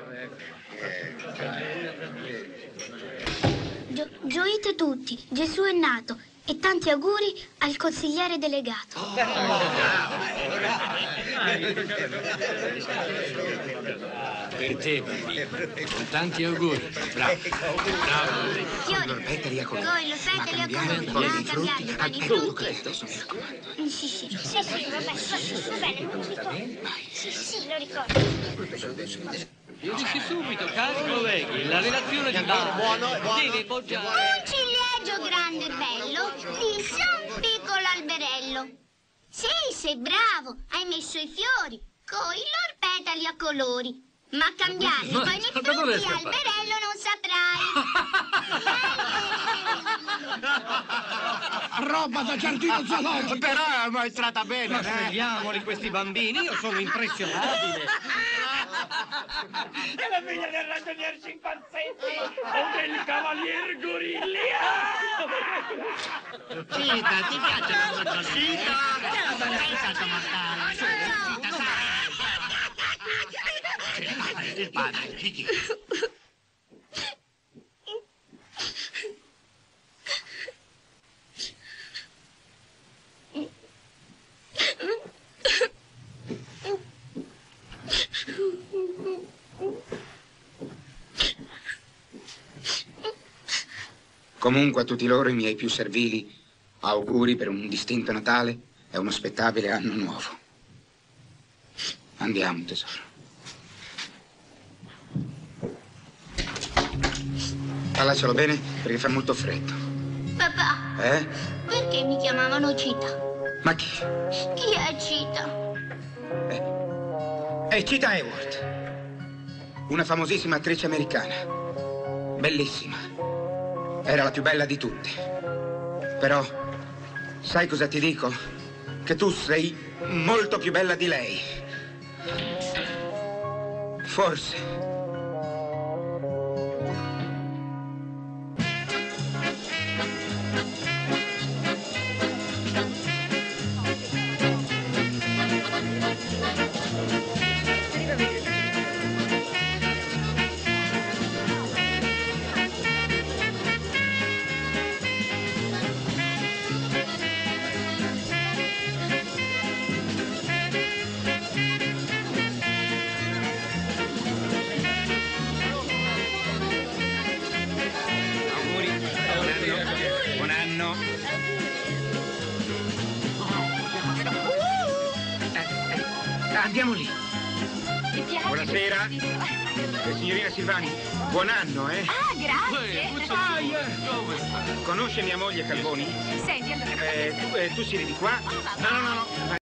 Gioite tutti, Gesù è nato. E tanti auguri al consigliere delegato. Per te, bambino. Con tanti auguri. Bravo. Bravo. Fiori. L'orpetta a colori. Con l'orpetta a colori. Poi Ah, i frutti. cambiarli, fanno i Ecco, frutti. adesso mi raccomando. Sì, va bene, non mi ricordo. Sì, lo ricordo. Giudici subito, cari colleghi, la relazione di Bauer deve poggiare... Un ciliegio grande e bello disse un piccolo alberello. Sei bravo, hai messo i fiori con i loro petali a colori. Ma cambiarli poi nei frutti alberello non saprai. Roba da giardino zoologico! Però è ammaestrata bene, Ma svegliamoli questi bambini, io sono impressionabile. È la figlia del ragionier Cinquanzetti o del cavalier Gorilli. Cita, ti piace la ragione? Cita! Sei stato mortale. Cita, sai! Il padre, Gigi. Comunque a tutti loro, i miei più servili auguri per un distinto Natale e uno spettabile anno nuovo. Andiamo, tesoro. Parlacelo bene perché fa molto freddo. Papà, perché mi chiamavano Cita? Ma chi? Chi è Cita? È Cita Hayward, una famosissima attrice americana. Bellissima. Era la più bella di tutte. Però, sai cosa ti dico? Che tu sei molto più bella di lei. Forse. Andiamo lì. Ti piace? Buonasera. Signorina Silvani, buon anno, eh? Ah, grazie. Conosce mia moglie Calvoni? Senti, allora... Tu siedi di qua? No.